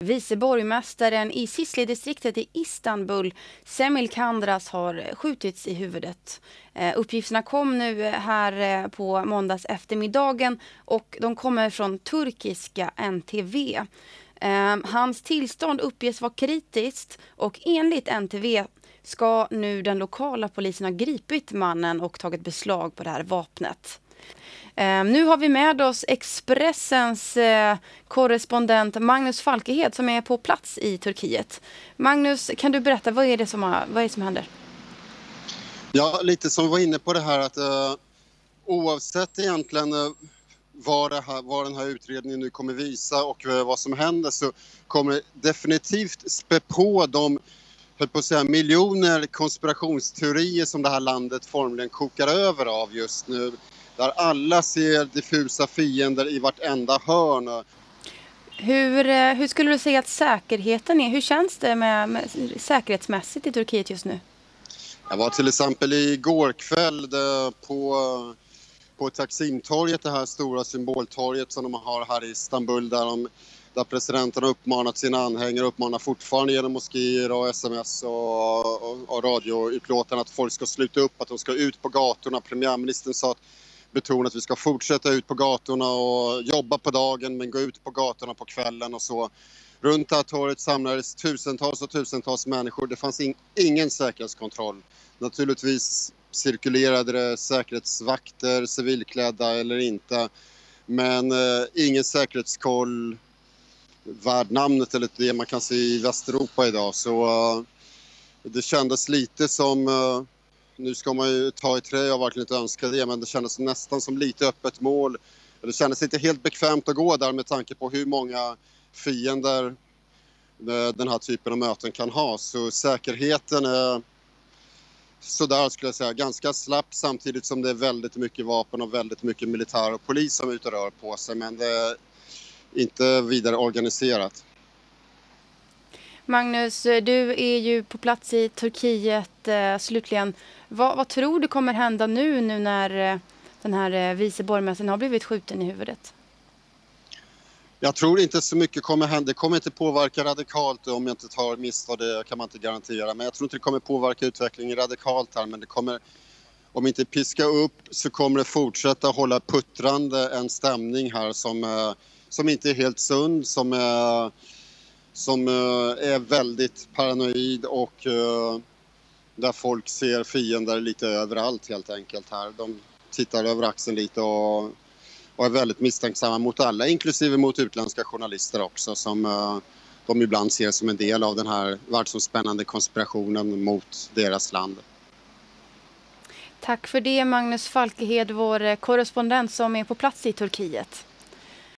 Viceborgmästaren i Sisli-distriktet i Istanbul, Semil Kandras, har skjutits i huvudet. Uppgifterna kom nu här på måndags eftermiddagen och de kommer från turkiska NTV. Hans tillstånd uppges vara kritiskt och enligt NTV ska nu den lokala polisen ha gripit mannen och tagit beslag på det här vapnet. Nu har vi med oss Expressens korrespondent Magnus Falkehed som är på plats i Turkiet. Magnus, kan du berätta vad är det som händer? Ja, lite som vi var inne på det här att oavsett egentligen vad den här utredningen nu kommer visa och vad som händer, så kommer det definitivt spä på de miljoner konspirationsteorier som det här landet formligen kokar över av just nu. Där alla ser diffusa fiender i vartenda hörn. Hur skulle du säga att säkerheten är? Hur känns det med säkerhetsmässigt i Turkiet just nu? Jag var till exempel igår kväll på Taksimtorget, det här stora symboltorget som de har här i Istanbul, där presidenten har uppmanat sina anhängare, uppmanar fortfarande genom moskéer och sms och radioutlåtanden att folk ska sluta upp, att de ska ut på gatorna. Premiärministern betonade att vi ska fortsätta ut på gatorna och jobba på dagen men gå ut på gatorna på kvällen och så. Runt det här torget samlades tusentals och tusentals människor. Det fanns ingen säkerhetskontroll. Naturligtvis cirkulerade det säkerhetsvakter, civilklädda eller inte. Men ingen säkerhetskoll värd namnet eller det man kan se i Västeuropa idag. Så det kändes lite som, nu ska man ju ta i trä, jag verkligen inte önskar det, men det kändes nästan som lite öppet mål. Det kändes inte helt bekvämt att gå där med tanke på hur många fiender den här typen av möten kan ha. Så säkerheten är sådär, skulle jag säga, ganska slapp, samtidigt som det är väldigt mycket vapen och väldigt mycket militär och polis som är ute och rör på sig, men det är inte vidare organiserat. Magnus, du är ju på plats i Turkiet slutligen. Vad tror du kommer hända nu när den här viceborgmästaren har blivit skjuten i huvudet? Jag tror inte så mycket kommer hända. Det kommer inte påverka radikalt, om jag inte tar misstag, det kan man inte garantera. Men jag tror inte det kommer påverka utvecklingen radikalt här. Men det kommer, om inte piska upp, så kommer det fortsätta hålla puttrande en stämning här som inte är helt sund, som är väldigt paranoid och där folk ser fiender lite överallt helt enkelt här. De tittar över axeln lite och är väldigt misstänksamma mot alla, inklusive mot utländska journalister också, som de ibland ser som en del av den här världsomspännande konspirationen mot deras land. Tack för det, Magnus Falkehed, vår korrespondent som är på plats i Turkiet.